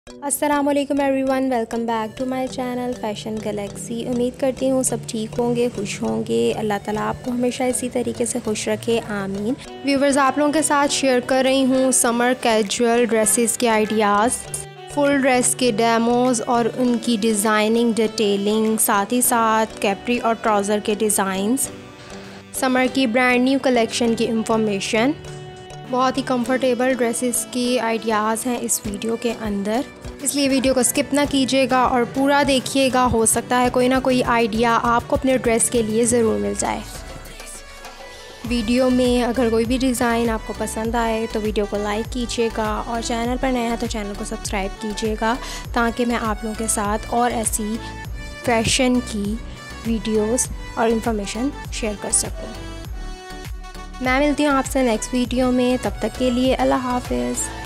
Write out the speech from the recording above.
अस्सलामुअलैकुम everyone, welcome back to my channel fashion galaxy. उम्मीद करती हूँ सब ठीक होंगे, खुश होंगे। अल्लाह ताला आपको हमेशा इसी तरीके से खुश रखे, आमीन। व्यूवर्स, आप लोगों के साथ शेयर कर रही हूँ समर कैजुअल ड्रेसेस के आइडियाज़, फुल ड्रेस के डेमोज़ और उनकी डिज़ाइनिंग डिटेलिंग, साथ ही साथ कैप्री और ट्राउज़र के डिज़ाइंस, समर की ब्रांड न्यू कलेक्शन की इंफॉर्मेशन। बहुत ही कंफर्टेबल ड्रेसेस की आइडियाज़ हैं इस वीडियो के अंदर, इसलिए वीडियो को स्किप ना कीजिएगा और पूरा देखिएगा। हो सकता है कोई ना कोई आइडिया आपको अपने ड्रेस के लिए ज़रूर मिल जाए। वीडियो में अगर कोई भी डिज़ाइन आपको पसंद आए तो वीडियो को लाइक कीजिएगा और चैनल पर नया है तो चैनल को सब्सक्राइब कीजिएगा, ताकि मैं आप लोगों के साथ और ऐसी फैशन की वीडियोस और इन्फॉर्मेशन शेयर कर सकूँ। मैं मिलती हूँ आपसे नेक्स्ट वीडियो में, तब तक के लिए अल्लाह हाफ़िज़।